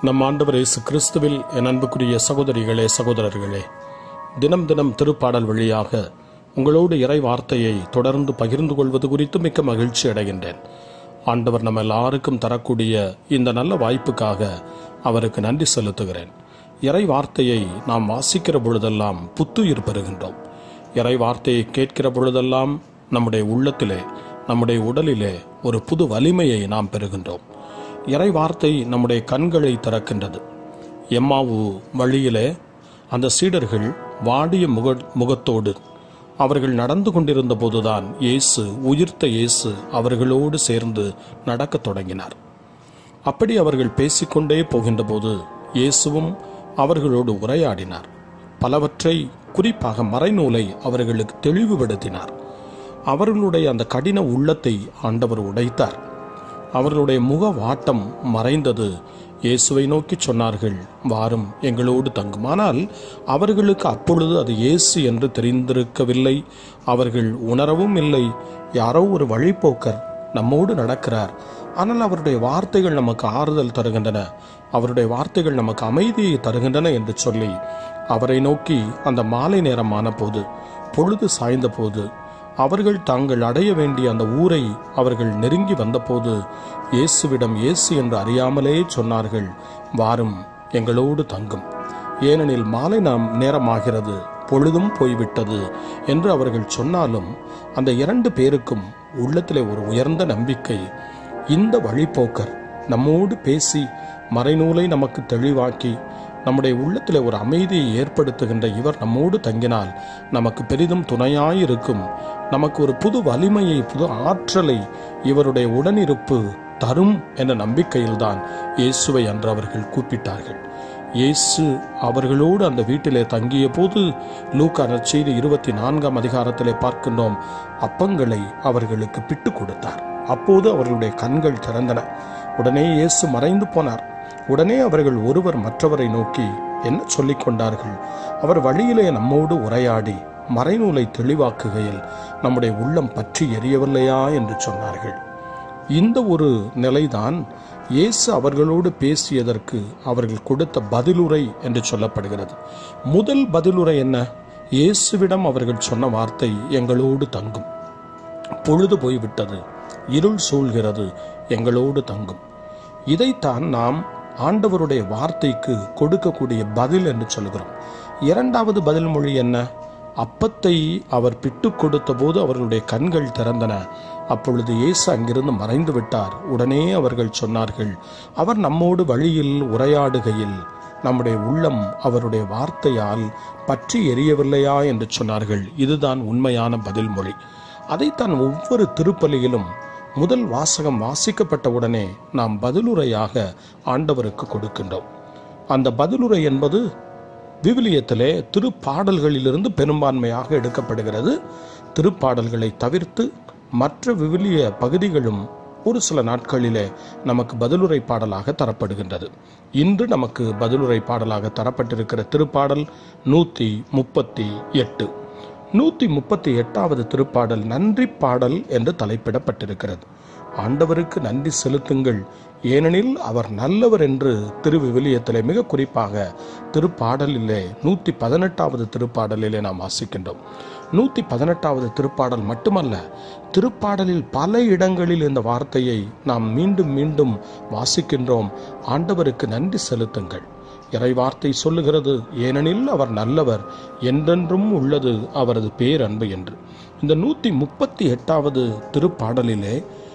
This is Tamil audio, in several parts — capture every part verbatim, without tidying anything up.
நம் ஆண்டவர் இயேசு கிறிஸ்துவில் என் அன்புக்குரிய சகோதரிகளே சகோதரர்களே, தினம் தினம் திருப்பாடல் வழியாக உங்களோடு இறை வார்த்தையை தொடர்ந்து பகிர்ந்து கொள்வது குறித்து மிக்க மகிழ்ச்சி அடைகின்றேன். ஆண்டவர் நம்ம எல்லாருக்கும் தரக்கூடிய இந்த நல்ல வாய்ப்புக்காக அவருக்கு நன்றி செலுத்துகிறேன். இறை வார்த்தையை நாம் வாசிக்கிற பொழுதெல்லாம் புத்துயிர் பெறுகின்றோம். இறை வார்த்தையை கேட்கிற பொழுதெல்லாம் நம்முடைய உள்ளத்திலே, நம்முடைய உடலிலே ஒரு புது வலிமையை நாம் பெறுகின்றோம். இறை வார்த்தை நம்முடைய கண்களை திறக்கின்றது. எம்மாவு வழியிலே அந்த சீடர்கள் வாடிய முக முகத்தோடு அவர்கள் நடந்து கொண்டிருந்த போதுதான் இயேசு, உயிர்த்த இயேசு அவர்களோடு சேர்ந்து நடக்கத் தொடங்கினார். அப்படி அவர்கள் பேசிக்கொண்டே போகின்ற போது இயேசுவும் அவர்களோடு உரையாடினார். பலவற்றை, குறிப்பாக மறைநூலை அவர்களுக்கு தெளிவுபடுத்தினார். அவர்களுடைய அந்த கடின உள்ளத்தை ஆண்டவர் உடைத்தார். அவர்களுடைய முக வாட்டம் மறைந்தது. இயேசுவை நோக்கி சொன்னார்கள், வாரும் எங்களோடு தங்கும். ஆனால் அவர்களுக்கு அப்பொழுது அது இயேசு என்று தெரிந்திருக்கவில்லை. அவர்கள் உணரவும் இல்லை. யாரோ ஒரு வழிப்போக்கர் நம்மோடு நடக்கிறார். ஆனால் அவருடைய வார்த்தைகள் நமக்கு ஆறுதல் தருகின்றன, அவருடைய வார்த்தைகள் நமக்கு அமைதியை தருகின்றன என்று சொல்லி அவரை நோக்கி அந்த மாலை நேரமான போது, பொழுது சாய்ந்த போது, அவர்கள் தாங்கள் அடைய வேண்டிய அந்த ஊரை அவர்கள் நெருங்கி வந்தபோது இயேசுவிடம் இயேசு என்று அறியாமலே சொன்னார்கள், வாரும் எங்களோடு தங்கும். ஏனெனில் மாலை நாம் நேரமாகிறது, பொழுதும் போய்விட்டது என்று அவர்கள் சொன்னாலும் அந்த இரண்டு பேருக்கும் உள்ளத்திலே ஒரு உயர்ந்த நம்பிக்கை. இந்த வழிப்போக்கர் நம்மோடு பேசி மறைநூலை நமக்கு தெளிவாக்கி நம்முடைய உள்ளத்தில் ஒரு அமைதியை ஏற்படுத்துகின்ற இவர் நம்மோடு தங்கினால் நமக்கு பெரிதும் துணையாயிருக்கும். நமக்கு ஒரு புது வலிமையை, புது ஆற்றலை இவருடைய உடனிருப்பு தரும் என்ற நம்பிக்கையில்தான் இயேசுவை அன்று அவர்கள் கூப்பிட்டார்கள். இயேசு அவர்களோடு அந்த வீட்டிலே தங்கிய போது லூக்கா நற்செய்தி இருபத்தி நான்காம் அதிகாரத்திலே பார்க்கின்றோம், அப்பங்களை அவர்களுக்கு பிட்டு கொடுத்தார். அப்போது அவர்களுடைய கண்கள் திறந்தன. உடனே இயேசு மறைந்து போனார். உடனே அவர்கள் ஒருவர் மற்றவரை நோக்கி என்ன சொல்லிக் கொண்டார்கள்? அவர் வழியிலே நம்மோடு உரையாடி மறைநூலை தெளிவாக்குகையில் நம்முடைய உள்ளம் பற்றி எரியவில்லையா என்று சொன்னார்கள். இந்த ஒரு நிலைதான் இயேசு அவர்களோடு பேசியதற்கு அவர்கள் கொடுத்த பதிலுரை என்று சொல்லப்படுகிறது. முதல் பதிலுரை என்ன? இயேசுவிடம் அவர்கள் சொன்ன வார்த்தை, எங்களோடு தங்கும். பொழுது போய்விட்டது, இருள் சூழ்கிறது, எங்களோடு தங்கும். இதைத்தான் நாம் ஆண்டவருடைய வார்த்தைக்கு கொடுக்கக்கூடிய பதில் என்று சொல்கிறோம். இரண்டாவது பதில் மொழி என்ன? அப்பத்தை அவர் பிட்டு கொடுத்த போது அவர்களுடைய கண்கள் திறந்தன. அப்பொழுது இயேசு அங்கிருந்து மறைந்து விட்டார். உடனே அவர்கள் சொன்னார்கள், அவர் நம்மோடு வழியில் உரையாடுகையில் நம்முடைய உள்ளம் அவருடைய வார்த்தையால் பற்றி எரியவில்லையா என்று சொன்னார்கள். இதுதான் உண்மையான பதில் மொழி. அதைத்தான் ஒவ்வொரு திருப்பலியிலும் முதல் வாசகம் வாசிக்கப்பட்ட உடனே நாம் பதிலுரையாக ஆண்டவருக்கு கொடுக்கின்றோம். அந்த பதிலுரை என்பது விவிலியத்திலே திருப்பாடல்களிலிருந்து பெரும்பான்மையாக எடுக்கப்படுகிறது. திருப்பாடல்களை தவிர்த்து மற்ற விவிலிய பகுதிகளும் ஒரு சில நாட்களிலே நமக்கு பதிலுரை பாடலாக தரப்படுகின்றது. இன்று நமக்கு பதிலுரை பாடலாக தரப்பட்டிருக்கிற திருப்பாடல் நூற்றி முப்பத்தி எட்டு. நூற்றி முப்பத்தி எட்டாவது திருப்பாடல் நன்றி பாடல் என்று தலைப்பிடப்பட்டிருக்கிறது. ஆண்டவருக்கு நன்றி செலுத்துங்கள், ஏனெனில் அவர் நல்லவர் என்று திருவிவிலியத்திலே மிக குறிப்பாக திருப்பாடலிலே நூற்றி பதினெட்டாவது திருப்பாடலிலே நாம் வாசிக்கின்றோம். நூற்றி பதினெட்டாவது திருப்பாடல் மட்டுமல்ல, திருப்பாடலில் பல இடங்களில் இந்த வார்த்தையை நாம் மீண்டும் மீண்டும் வாசிக்கின்றோம். ஆண்டவருக்கு நன்றி செலுத்துங்கள். இறை வார்த்தை சொல்லுகிறது, ஏனெனில் அவர் நல்லவர், என்றென்றும் உள்ளது அவரது பேரன்பு என்று. இந்த நூற்றி முப்பத்தி எட்டாவது திருப்பாடலிலே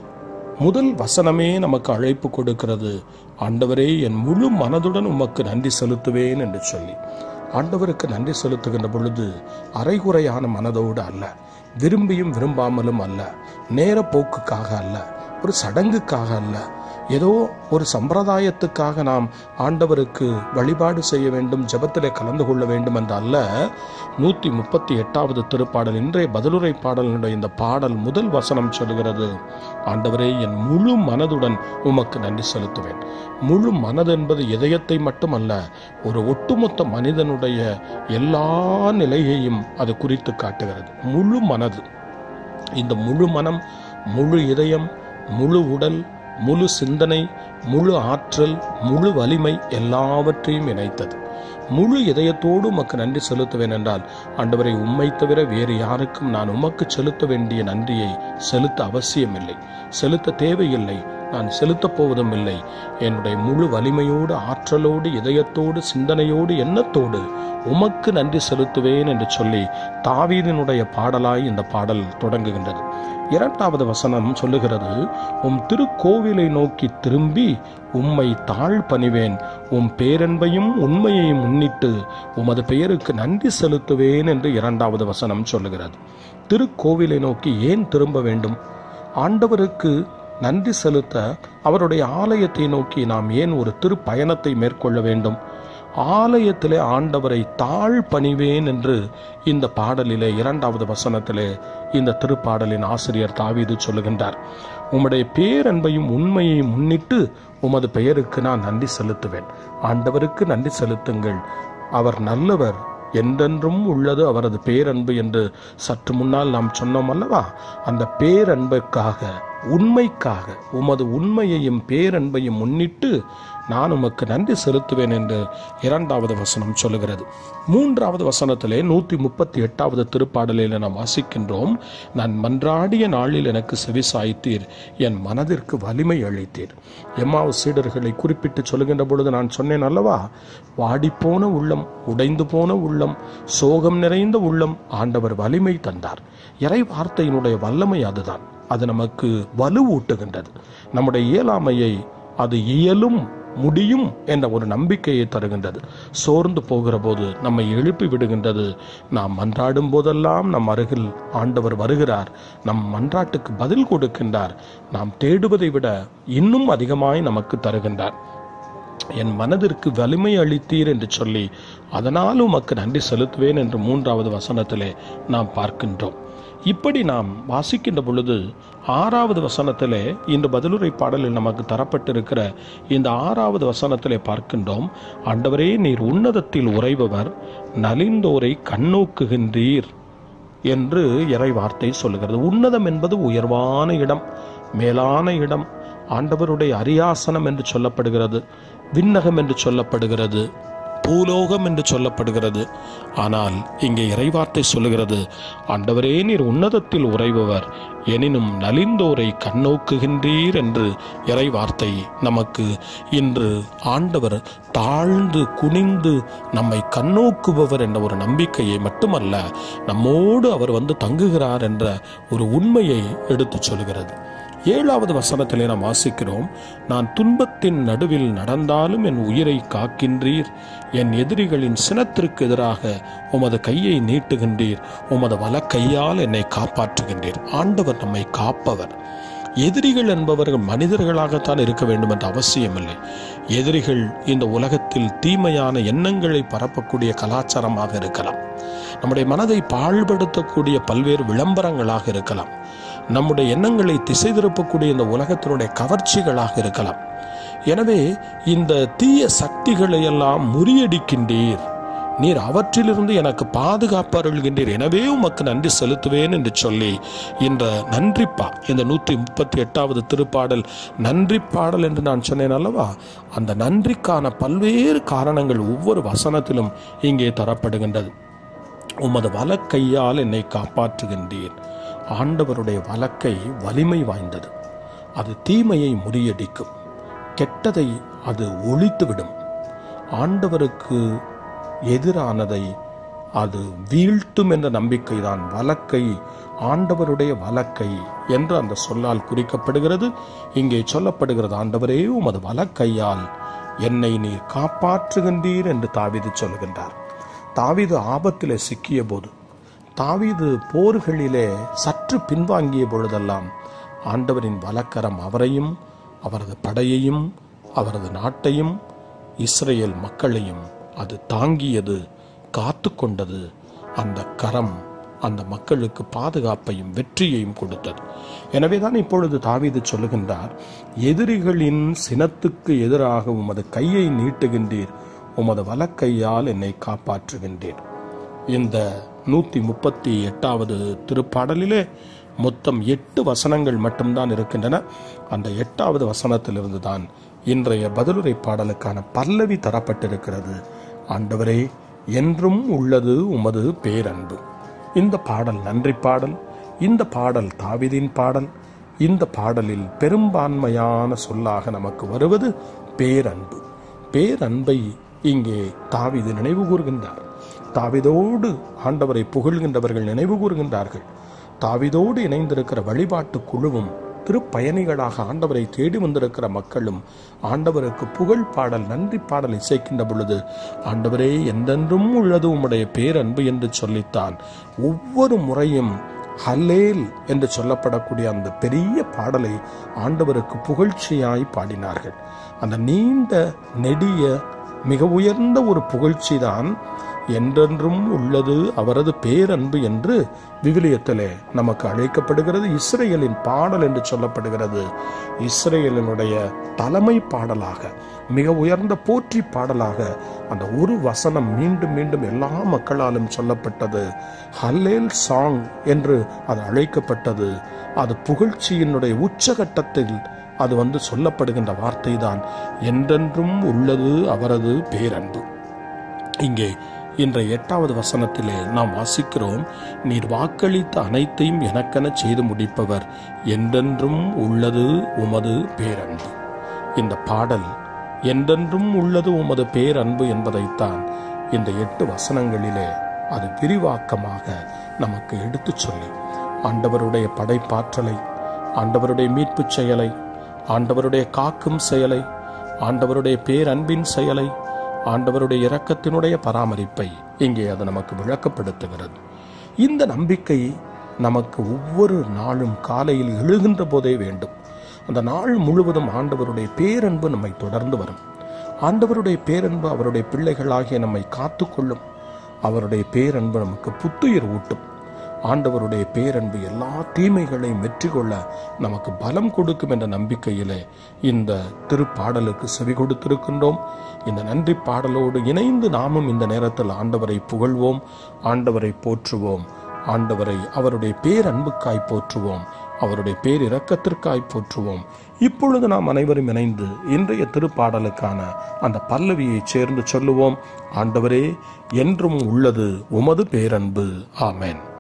முதல் வசனமே நமக்கு அழைப்பு கொடுக்கிறது, ஆண்டவரே என் முழு மனதுடன் உமக்கு நன்றி செலுத்துவேன் என்று சொல்லி. ஆண்டவருக்கு நன்றி செலுத்துகின்ற பொழுது அரைகுறையான மனதோடு அல்ல, விரும்பியும் விரும்பாமலும் அல்ல, நேர போக்குக்காக அல்ல, ஒரு சடங்குக்காக அல்ல, ஏதோ ஒரு சம்பிரதாயத்துக்காக நாம் ஆண்டவருக்கு வழிபாடு செய்ய வேண்டும், ஜெபத்திலே கலந்து கொள்ள வேண்டும் என்று அல்ல. நூற்றி முப்பத்தி எட்டாவது திருப்பாடல், இன்றைய பதிலுரை பாடலினுடைய இந்த பாடல் முதல் வசனம் சொல்கிறது, ஆண்டவரே என் முழு மனதுடன் உமக்கு நன்றி செலுத்துவேன். முழு மனது என்பது இதயத்தை மட்டுமல்ல, ஒரு ஒட்டுமொத்த மனிதனுடைய எல்லா நிலையையும் அது குறித்து காட்டுகிறது. முழு மனது, இந்த முழு மனம், முழு இதயம், முழு உடல், முழு சிந்தனை, முழு ஆற்றல், முழு வலிமை எல்லாவற்றையும் இணைத்தது. முழு இதயத்தோடு உமக்கு நன்றி செலுத்துவேன் என்றால், ஆண்டவரை, உம்மை தவிர வேறு யாருக்கும் நான் உமக்கு செலுத்த வேண்டிய நன்றியை செலுத்த அவசியமில்லை, செலுத்த தேவையில்லை, நான் செலுத்தப் போவதும் இல்லை. என்னுடைய முழு வலிமையோடு, ஆற்றலோடு, இதயத்தோடு, சிந்தனையோடு, எண்ணத்தோடு உமக்கு நன்றி செலுத்துவேன் என்று சொல்லி தாவீதினுடைய பாடலாய் இந்த பாடல் தொடங்குகின்றது. இரண்டாவது வசனம் சொல்லுகிறது, உம் திருக்கோவிலை நோக்கி திரும்பி உம்மை தாழ் பணிவேன், உம் பேரன்பையும் உண்மையையும் முன்னிட்டு உமது பெயருக்கு நன்றி செலுத்துவேன் என்று இரண்டாவது வசனம் சொல்லுகிறது. திருக்கோவிலை நோக்கி ஏன் திரும்ப வேண்டும்? ஆண்டவருக்கு நன்றி செலுத்த அவருடைய ஆலயத்தை நோக்கி நாம் ஏன் ஒரு திருப்பயணத்தை மேற்கொள்ள வேண்டும்? ஆலயத்திலே ஆண்டவரை தாழ் பணிவேன் என்று இந்த பாடலிலே இரண்டாவது வசனத்திலே இந்த திருப்பாடலின் ஆசிரியர் தாவீது சொல்லுகின்றார். உம்முடைய பேரன்பையும் உண்மையையும் முன்னிட்டு உமது பெயருக்கு நான் நன்றி செலுத்துவேன். ஆண்டவருக்கு நன்றி செலுத்துங்கள், அவர் நல்லவர், என்றென்றும் உள்ளது அவரது பேரன்பு என்று சற்று முன்னால் நாம் சொன்னோம் அல்லவா? அந்த பேரன்புக்காக, உண்மைக்காக, உமது உண்மையையும் பேரன்பையும் முன்னிட்டு நான் உமக்கு நன்றி செலுத்துவேன் என்று இரண்டாவது வசனம் சொல்லுகிறது. மூன்றாவது வசனத்திலே நூற்றி முப்பத்தி எட்டாவது திருப்பாடலில் நாம் வாசிக்கின்றோம், நான் மன்றாடிய நாளில் எனக்கு செவிசாய்த்தீர், என் மனதிற்கு வலிமை அளித்தீர். எம்மாவு சீடர்களை குறிப்பிட்டு சொல்லுகின்ற பொழுது நான் சொன்னேன் அல்லவா, வாடிப்போன உள்ளம், உடைந்து போன உள்ளம், சோகம் நிறைந்த உள்ளம் ஆண்டவர் வலிமை தந்தார். இறை வார்த்தையினுடைய வல்லமை அதுதான். அது நமக்கு வலுவூட்டுகின்றது. நம்முடைய இயலாமையை அது இயலும், முடியும் என்ற ஒரு நம்பிக்கையை தருகின்றது. சோர்ந்து போகிற போது நம்மை எழுப்பி விடுகின்றது. நாம் மன்றாடும் போதெல்லாம் நம் அருகில் ஆண்டவர் வருகிறார், நம் மன்றாட்டுக்கு பதில் கொடுக்கின்றார். நாம் தேடுவதை விட இன்னும் அதிகமாய் நமக்கு தருகின்றார். என் மனதிற்கு வலிமை அளித்தீர் என்று சொல்லி அதனால் உமக்கு நன்றி செலுத்துவேன் என்று மூன்றாவது வசனத்திலே நாம் பார்க்கின்றோம். இப்படி நாம் வாசிக்கின்ற பொழுது ஆறாவது வசனத்திலே இன்று பதிலுரை பாடலில் நமக்கு தரப்பட்டிருக்கிற இந்த ஆறாவது வசனத்திலே பார்க்கின்றோம், ஆண்டவரே, நீர் உன்னதத்தில் உறைபவர், நலிந்தோரை கண்ணோக்குகின்றீர் என்று இறை வார்த்தை சொல்லுகிறது. உன்னதம் என்பது உயர்வான இடம், மேலான இடம். ஆண்டவருடைய அரியாசனம் என்று சொல்லப்படுகிறது, விண்ணகம் என்று சொல்லப்படுகிறது, பூலோகம் என்று சொல்லப்படுகிறது. ஆனால் இங்கே இறைவார்த்தை சொல்லுகிறது, ஆண்டவரே, நீர் உன்னதத்தில் உறைபவர், எனினும் நலிந்தோரை கண்ணோக்குகின்றீர் என்று இறைவார்த்தை நமக்கு இன்று ஆண்டவர் தாழ்ந்து குனிந்து நம்மை கண்ணோக்குபவர் என்ற ஒரு நம்பிக்கையை மட்டுமல்ல, நம்மோடு அவர் வந்து தங்குகிறார் என்ற ஒரு உண்மையை எடுத்து சொல்கிறது. ஏழாவது வசனத்திலே நாம் வாசிக்கிறோம், நான் துன்பத்தின் நடுவில் நடந்தாலும் என் உயிரை காக்கின்றீர், என் எதிரிகளின் சினத்திற்கு எதிராக உமது கையை நீட்டுகின்றீர், உமது வலக்கையால் என்னை காப்பாற்றுகின்றீர். ஆண்டவர் நம்மை காப்பவர். எதிரிகள் என்பவர்கள் மனிதர்களாகத்தான் இருக்க வேண்டும் என்ற அவசியமில்லை. எதிரிகள் இந்த உலகத்தில் தீமையான எண்ணங்களை பரப்பக்கூடிய கலாச்சாரமாக இருக்கலாம், நம்முடைய மனதை பாழ்படுத்தக்கூடிய பல்வேறு விளம்பரங்களாக இருக்கலாம், நம்முடைய எண்ணங்களை திசை திருப்பக்கூடிய இந்த உலகத்தினுடைய கவர்ச்சிகளாக இருக்கலாம். எனவே இந்த தீய சக்திகளை எல்லாம் முறியடிக்கின்றீர், நீர் அவற்றிலிருந்து எனக்கு பாதுகாப்பு அருள்கின்றீர், எனவே உமக்கு நன்றி செலுத்துவேன் என்று சொல்லி இந்த நன்றிப்பா, இந்த நூற்றி முப்பத்தி எட்டாவது திருப்பாடல் நன்றி பாடல் என்று நான் சொன்னேன் அல்லவா, அந்த நன்றிக்கான பல்வேறு காரணங்கள் ஒவ்வொரு வசனத்திலும் இங்கே தரப்படுகின்றது. உமது வலக்கையால் என்னை காப்பாற்றுகின்றீர். ஆண்டவருடைய வலக்கை வலிமை வாய்ந்தது. அது தீமையை முறியடிக்கும், கெட்டதை அது ஒழித்துவிடும். ஆண்டவருக்கு எதிரானதை அது வீழ்த்தும் என்ற நம்பிக்கை தான் வலக்கை, ஆண்டவருடைய வலக்கை என்று அந்த சொல்லால் குறிக்கப்படுகிறது. இங்கே சொல்லப்படுகிறது, ஆண்டவரே, உமது வலக்கையால் என்னை நீர் காப்பாற்றுகின்றீர் என்று தாவீது சொல்கின்றார். தாவீது ஆபத்திலே சிக்கிய போது, தாவீது போர்களிலே சற்று பின்வாங்கிய பொழுதெல்லாம் ஆண்டவரின் வலக்கரம் அவரையும் அவரது படையையும் அவரது நாட்டையும் இஸ்ரேல் மக்களையும் அது தாங்கியது, காத்து கொண்டது. அந்த கரம் அந்த மக்களுக்கு பாதுகாப்பையும் வெற்றியையும் கொடுத்தது. எனவேதான் இப்பொழுது தாவீது சொல்லுகின்றார், எதிரிகளின் சினத்துக்கு எதிராக உமது கையை நீட்டுகின்றீர், உமது வலக்கையால் என்னை காப்பாற்றுகின்றீர். இந்த நூற்றி முப்பத்தி எட்டாவது திருப்பாடலிலே மொத்தம் எட்டு வசனங்கள் மட்டும்தான் இருக்கின்றன. அந்த எட்டாவது வசனத்திலிருந்து தான் இன்றைய பதிலுரை பாடலுக்கான பல்லவி தரப்பட்டிருக்கிறது. ஆண்டவரே, என்றும் உள்ளது உமது பேரன்பு. இந்த பாடல் நன்றி பாடல். இந்த பாடல் தாவீதின் பாடல். இந்த பாடலில் பெரும்பான்மையான சொல்லாக நமக்கு வருவது பேரன்பு. பேரன்பை இங்கே தாவீது நினைவு கூறுகின்றார். தாவீதோடு ஆண்டவரை புகழ்கின்றவர்கள் நினைவு கூறுகின்றார்கள். தாவீதோடு இணைந்திருக்கிற வழிபாட்டு குழுவும் திருப்பயணிகளாக ஆண்டவரை தேடி வந்திருக்கிற மக்களும் ஆண்டவருக்கு புகழ் பாடல் நன்றி பாடல் இசைக்கின்ற பொழுது, ஆண்டவரே, என்றென்றும் உள்ளது உம்முடைய பேரன்பு என்று சொல்லித்தான் ஒவ்வொரு முறையும் ஹல்லேல் என்று சொல்லப்படக்கூடிய அந்த பெரிய பாடலை ஆண்டவருக்கு புகழ்ச்சியாய் பாடினார்கள். அந்த நீண்ட நெடிய மிக உயர்ந்த ஒரு புகழ்ச்சி தான் என்றென்றும் உள்ளது அவரது பேரன்பு என்று விவிலியத்திலே நமக்கு அழைக்கப்படுகிறது. இஸ்ரேலின் பாடல் என்று சொல்லப்படுகிறது. இஸ்ரேலினுடைய தலைமை பாடலாக, மிக உயர்ந்த போற்றி பாடலாக அந்த ஒரு வசனம் மீண்டும் மீண்டும் எல்லா மக்களாலும் சொல்லப்பட்டது. ஹல்லேல் சாங் என்று அது அழைக்கப்பட்டது. அது புகழ்ச்சியினுடைய உச்சகட்டத்தில் அது வந்து சொல்லப்படுகின்ற வார்த்தை தான் என்றென்றும் உள்ளது அவரது பேரன்பு. இங்கே இன்றைய எட்டாவது வசனத்திலே நாம் வாசிக்கிறோம், நீர் வாக்களித்த அனைத்தையும் எனக்கென செய்து முடிப்பவர், என்றென்றும் உள்ளது உமது பேரன்பு. இந்த பாடல் என்றென்றும் உள்ளது உமது பேரன்பு என்பதைத்தான் இந்த எட்டு வசனங்களிலே அது விரிவாக்கமாக நமக்கு எடுத்து சொல்லி ஆண்டவருடைய படைப்பாற்றலை, ஆண்டவருடைய மீட்பு செயலை, ஆண்டவருடைய காக்கும் செயலை, ஆண்டவருடைய பேரன்பின் செயலை, ஆண்டவருடைய இரக்கத்தினுடைய பராமரிப்பை இங்கே அது நமக்கு விளக்கப்படுத்துகிறது. இந்த நம்பிக்கை நமக்கு ஒவ்வொரு நாளும் காலையில் எழுகின்ற போதே வேண்டும். அந்த நாள் முழுவதும் ஆண்டவருடைய பேரன்பு நம்மை தொடர்ந்து வரும். ஆண்டவருடைய பேரன்பு அவருடைய பிள்ளைகளாகிய நம்மை காத்துக்கொள்ளும். அவருடைய பேரன்பு நமக்கு புத்துயிர் ஊட்டும். ஆண்டவருடைய பேரன்பு எல்லா தீமைகளையும் வெற்றி கொள்ள நமக்கு பலம் கொடுக்கும் என்ற நம்பிக்கையிலே இந்த திருப்பாடலுக்கு செவி கொடுத்திருக்கின்றோம். இந்த நன்றி பாடலோடு இணைந்து நாமும் இந்த நேரத்தில் ஆண்டவரை புகழ்வோம், ஆண்டவரை போற்றுவோம், ஆண்டவரை அவருடைய பேரன்புக்காய் போற்றுவோம், அவருடைய பேரிரக்கத்திற்காய் போற்றுவோம். இப்பொழுது நாம் அனைவரும் இணைந்து இன்றைய திருப்பாடலுக்கான அந்த பல்லவியை சேர்ந்து சொல்லுவோம். ஆண்டவரே, என்றும் உள்ளது உமது பேரன்பு. ஆமென்.